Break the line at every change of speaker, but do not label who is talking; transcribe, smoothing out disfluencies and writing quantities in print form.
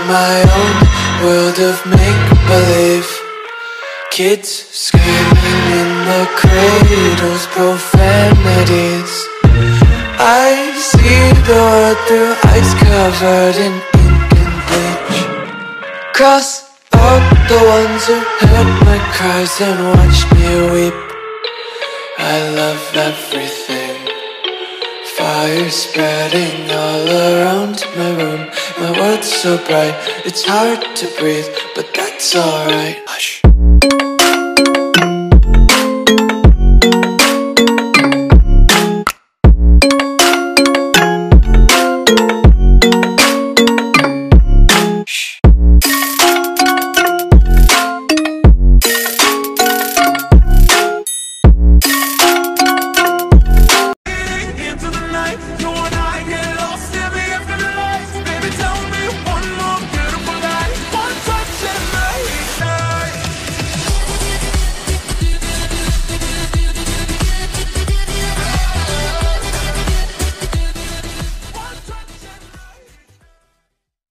my own world of make-believe. Kids screaming in the cradles, profanities. I see the world through eyes covered in ink and bleach. Cross out the ones who heard my cries and watched me weep. I love everything. Fire spreading all around my room. My world's so bright, it's hard to breathe, but that's alright. Hush.